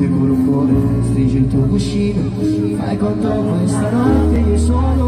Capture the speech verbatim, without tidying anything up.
col cuore, stringi il tuo cuscino, fai conto questa notte io sono